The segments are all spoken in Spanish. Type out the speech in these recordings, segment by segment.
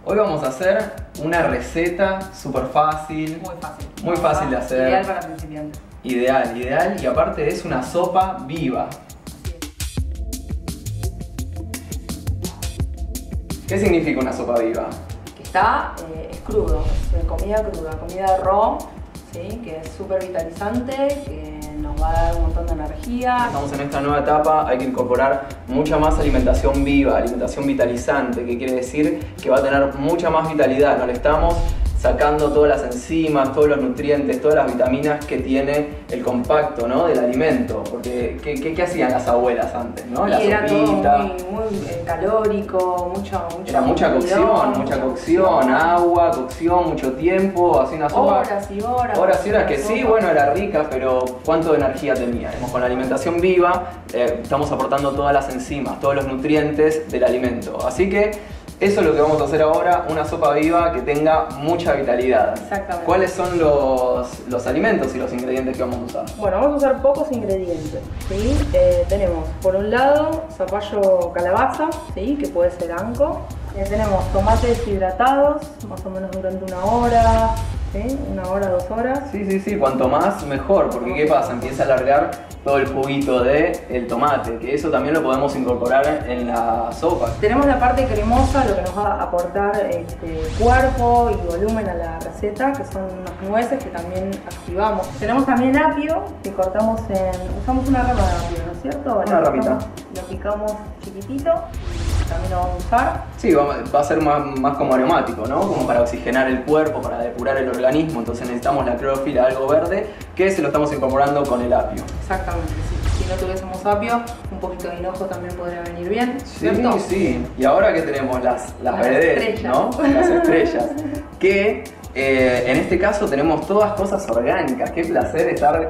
Hoy vamos a hacer una receta súper fácil. Muy fácil de hacer. Ideal para principiantes. Ideal y aparte es una sopa viva. ¿Qué significa una sopa viva? Que es crudo, es comida cruda, comida raw, ¿sí? Que es súper vitalizante, que nos va a dar un montón de energía. Estamos en esta nueva etapa, hay que incorporar mucha más alimentación viva, alimentación vitalizante, que quiere decir que va a tener mucha más vitalidad. No le estamos sacando todas las enzimas, todos los nutrientes, todas las vitaminas que tiene el compacto, ¿no?, del alimento. Porque ¿qué hacían las abuelas antes, ¿no? La era sopita. todo muy calórico, Era mucha cocción, agua, cocción, mucho tiempo, así una sopa. Horas y horas. Horas y horas que sí, bueno, era rica, pero ¿cuánto de energía tenía? Con la alimentación viva estamos aportando todas las enzimas, todos los nutrientes del alimento. Así que eso es lo que vamos a hacer ahora, una sopa viva que tenga mucha vitalidad. Exactamente. ¿Cuáles son los alimentos y los ingredientes que vamos a usar? Bueno, vamos a usar pocos ingredientes, ¿sí? Tenemos por un lado zapallo calabaza, ¿sí?, que puede ser anco. Tenemos tomates hidratados, más o menos durante una hora, ¿sí? 1 hora, 2 horas. Sí, cuanto más mejor, porque ¿qué pasa? Empieza a alargar todo el juguito del tomate, que eso también lo podemos incorporar en la sopa. Tenemos la parte cremosa, lo que nos va a aportar cuerpo y volumen a la receta, que son unas nueces que también activamos. Tenemos también apio, que cortamos usamos una rama de apio, ¿no es cierto? Una ramita. Lo picamos chiquitito. También lo vamos a usar. Sí, va a ser más como aromático, ¿no? Como para oxigenar el cuerpo, para depurar el organismo. Entonces necesitamos la clorofila, algo verde, que se lo estamos incorporando con el apio. Exactamente, sí. Si no tuviésemos apio, un poquito de hinojo también podría venir bien, ¿cierto? Sí. Y ahora que tenemos las vedettes, ¿no? Las estrellas. Que en este caso tenemos todas cosas orgánicas. Qué placer estar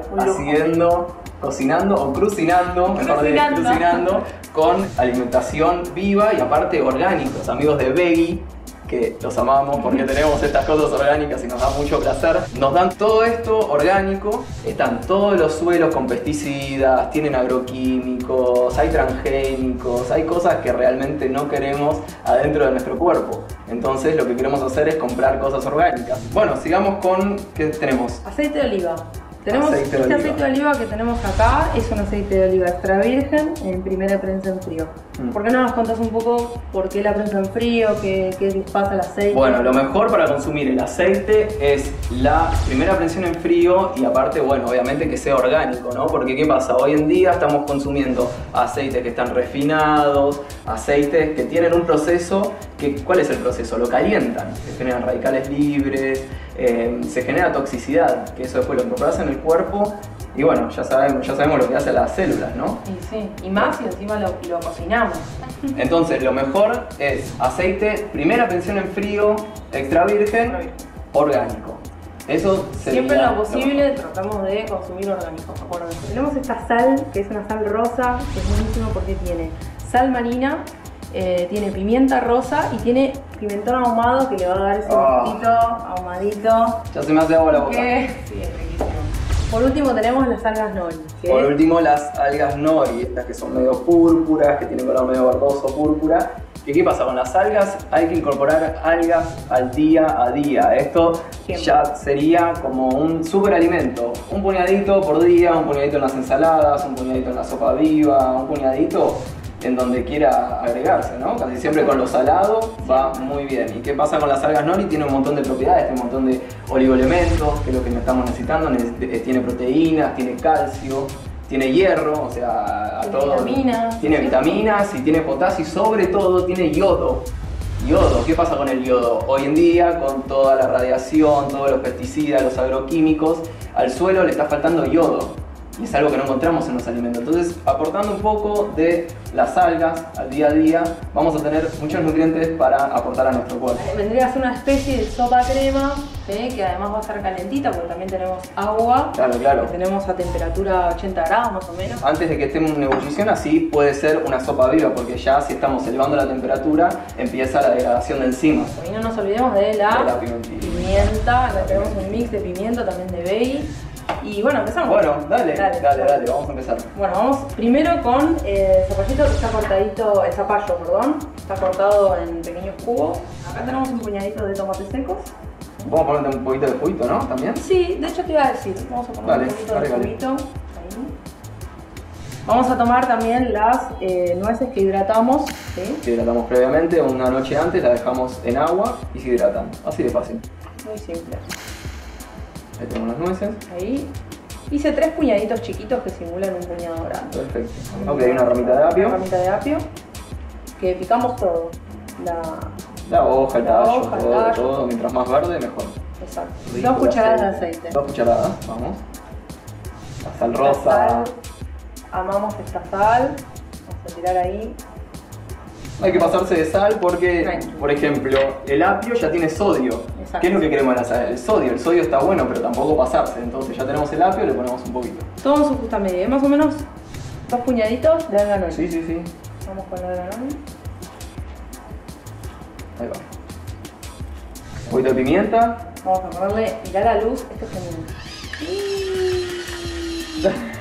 cocinando o crucinando, mejor dicho, crucinando con alimentación viva y aparte orgánicos. Amigos de Veggie, que los amamos porque tenemos estas cosas orgánicas y nos da mucho placer. Nos dan todo esto orgánico, están todos los suelos con pesticidas, tienen agroquímicos, hay transgénicos, hay cosas que realmente no queremos adentro de nuestro cuerpo. Entonces lo que queremos hacer es comprar cosas orgánicas. Bueno, sigamos con, ¿qué tenemos? Aceite de oliva. Aceite de oliva que tenemos acá es un aceite de oliva extra virgen en primera prensa en frío. ¿Por qué no nos contás un poco por qué la prensa en frío, qué les pasa al aceite? Bueno, lo mejor para consumir el aceite es la primera prensión en frío y aparte, bueno, obviamente que sea orgánico, ¿no? Porque ¿qué pasa? Hoy en día estamos consumiendo aceites que están refinados, aceites que tienen un proceso ¿cuál es el proceso? Lo calientan, se generan radicales libres, se genera toxicidad, que eso después lo incorporas en el cuerpo y bueno, ya sabemos lo que hace a las células, ¿no? Sí, y más si encima lo cocinamos. Entonces lo mejor es aceite, primera prensión en frío, extra virgen, orgánico. Eso sería siempre en lo posible tratamos de consumir orgánicos. Tenemos esta sal, que es una sal rosa, que es buenísima porque tiene sal marina, tiene pimienta rosa y tiene pimentón ahumado que le va a dar ese gustito ahumadito. Ya se me hace agua la boca. Sí, es riquísimo. Por último tenemos las algas nori. Las algas nori, estas que son medio púrpuras, que tienen color medio verdoso púrpura. ¿Qué pasa? Con las algas hay que incorporar algas al día a día. Esto ya sería como un superalimento. Un puñadito por día, un puñadito en las ensaladas, un puñadito en la sopa viva, un puñadito en donde quiera agregarse, ¿no? Casi siempre con lo salado va muy bien. ¿Y qué pasa con las algas nori? Tiene un montón de propiedades, tiene un montón de oligoelementos, que es lo que estamos necesitando. Tiene proteínas, tiene calcio, tiene hierro, o sea, tiene vitaminas y tiene potasio y sobre todo tiene yodo. ¿Qué pasa con el yodo? Hoy en día, con toda la radiación, todos los pesticidas, los agroquímicos, al suelo le está faltando yodo. Y es algo que no encontramos en los alimentos. Entonces, aportando un poco de las algas al día a día, vamos a tener muchos nutrientes para aportar a nuestro cuerpo. Vendría a ser una especie de sopa crema, que además va a estar calentita porque también tenemos agua. Claro. Que tenemos a temperatura 80 grados más o menos. Antes de que estemos en ebullición, así puede ser una sopa viva, porque ya si estamos elevando la temperatura, empieza la degradación de enzimas. Y no nos olvidemos de la pimienta. Acá tenemos un mix de pimienta, también de Veggie. Y bueno, empezamos. Bueno, dale, vamos a empezar. Bueno, vamos primero con el zapallito que está cortadito, el zapallo, perdón. Está cortado en pequeños cubos. Acá tenemos un puñadito de tomates secos. Vamos a ponerte un poquito de juguito, ¿no? ¿También? Sí, de hecho te iba a decir, vamos a poner Dale, un poquito dale, de dale. juguito. Ahí. Vamos a tomar también las nueces que hidratamos, ¿sí? Que hidratamos previamente, una noche antes la dejamos en agua y se hidratan. Así de fácil. Muy simple. Ahí tenemos las nueces. Ahí. Hice 3 puñaditos chiquitos que simulan un puñado grande. Perfecto. Ok, una ramita de apio. Una ramita de apio. Que picamos todo. La hoja, el La tallo, hoja, el todo, tallo. todo. Mientras más verde, mejor. Exacto. Rico 2 el cucharadas de aceite. 2 cucharadas, vamos. La sal La rosa. sal. Amamos esta sal. Vamos a tirar ahí. Hay que pasarse de sal porque, Right. por ejemplo, el apio ya tiene sodio. Exacto. ¿Qué es lo que queremos de la sal? El sodio. El sodio está bueno, pero tampoco pasarse. Entonces ya tenemos el apio, le ponemos un poquito. Todo en su justa medida. Más o menos 2 puñaditos de alga Sí, sí, sí. Vamos con la alga nori. Ahí va. Un poquito de pimienta. Vamos a ponerle, mirá la luz, esto es genial.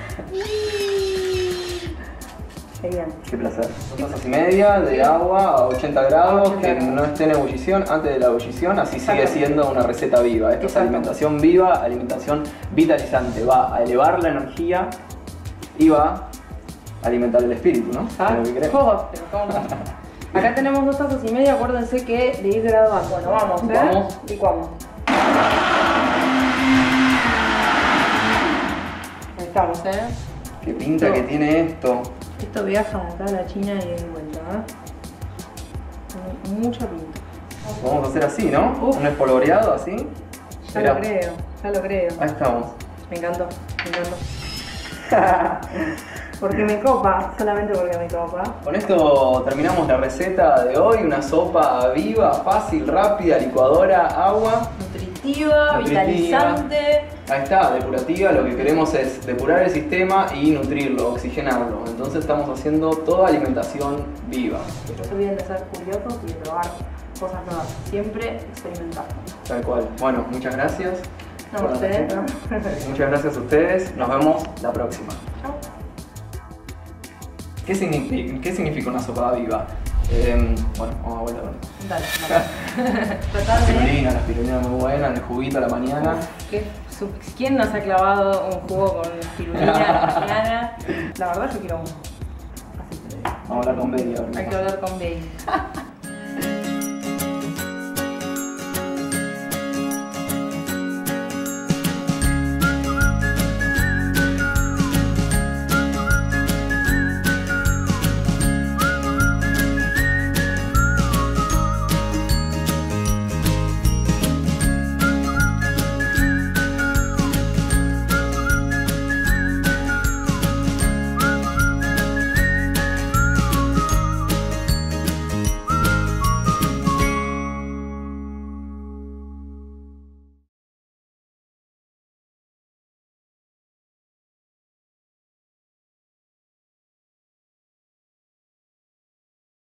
Genial. Qué placer. 2 tazas y media de agua a 80 grados, 80 que grados. no esté en ebullición antes de la ebullición, así sigue Exactamente. siendo una receta viva. Esto es Exacto. alimentación viva, alimentación vitalizante. Va a elevar la energía y va a alimentar el espíritu, ¿no? Es lo que queremos. Oh, pero ¿cómo? Acá tenemos 2 tazas y media, acuérdense que de ir graduando. Bueno, vamos, ¿eh? Vamos. Licuamos. Ahí estamos, ¿eh? Qué pinta que tiene esto. Esto viaja de acá a la China y de vuelta, ¿eh? Tiene mucha pinta. Vamos a hacer así, ¿no? Uf. Un espolvoreado así. Ya Mirá. lo creo, ya lo creo. Ahí estamos. Me encantó, me encantó. Porque me copa, solamente porque me copa. Con esto terminamos la receta de hoy. Una sopa viva, fácil, rápida, licuadora, agua. Nutritiva, Nutritiva. vitalizante. Ahí está, depurativa. Lo que queremos es depurar el sistema y nutrirlo, oxigenarlo. Entonces estamos haciendo toda alimentación viva. No se olviden de ser curiosos y de probar cosas nuevas. Siempre experimentar. Tal cual. Bueno, muchas gracias. No, por la ustedes, receta. ¿no? Muchas gracias a ustedes. Nos vemos la próxima. Chao. ¿Qué significa una sopa viva? Bueno, vamos a vuelta con esto. Dale, dale. Tratar de... Spirulina, la espirulina muy buena, el juguito a la mañana. ¿Quién nos ha clavado un jugo con espirulina a la mañana? La verdad yo quiero uno. Así te lo digo. Vamos a hablar con Betty ahora. Hay que hablar con Bey.